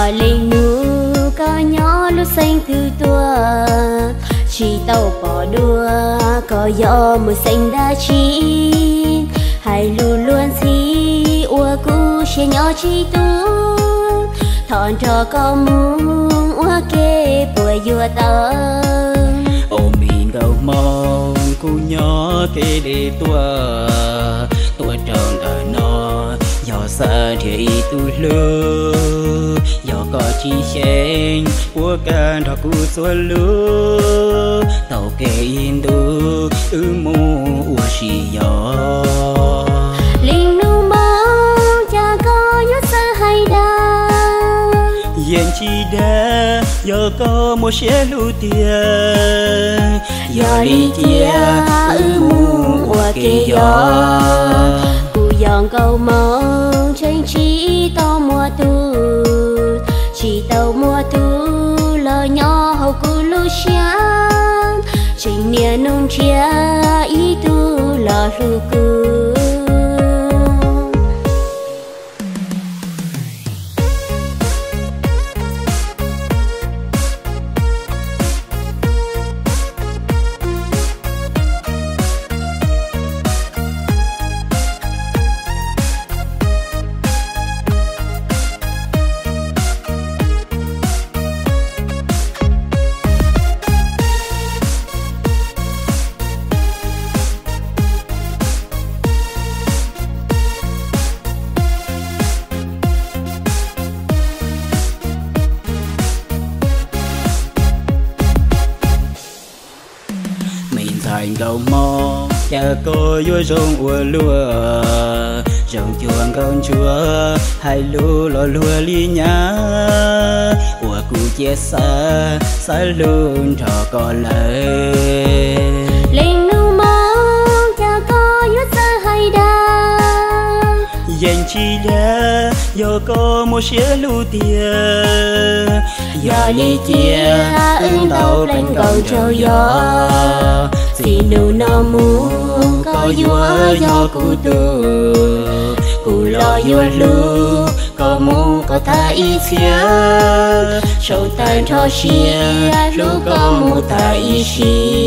linh nu có nhỏ lúc xanh từ tua chỉ tàu bỏ đua có gió mùi xanh đa chi hay luôn luôn gì ua cu xe nhỏ chi tu thọn cho có muốn ua kê bùa vua tơ ôm mình đầu mong cu nhỏ kê để tua tròn ở nó gió xa thì tu lơ gió có chi sen của cả đó cu xua lơ tàu kê in tu mu ua xì gió linh nu mong cha có nhớ xa hay đa yên chi đa giờ có một xe lưu tiền giờ đi chia mu ua kê gió cu dọn câu mong tranh chỉ to mùa tu chỉ tàu mùa tu lo nhỏ hậu cu lu sáng trình nia nông chia ý tu lo lu cu thành cầu mò cha cô vui rong ua lúa rong chuông con chúa hai lúa lo lúa li nhá ua cu chia xa luôn trò còn lại linh nu mong cha có nhớ xa hay đa dành chi đã do có một xe lưu tiền giờ đi chia ứng tàu lên cầu treo gió vì nụ nó muốn có vua do cụ tu cụ lo vua lu có muốn có ta ý phía sâu tan cho xia lu có muốn ta ý xia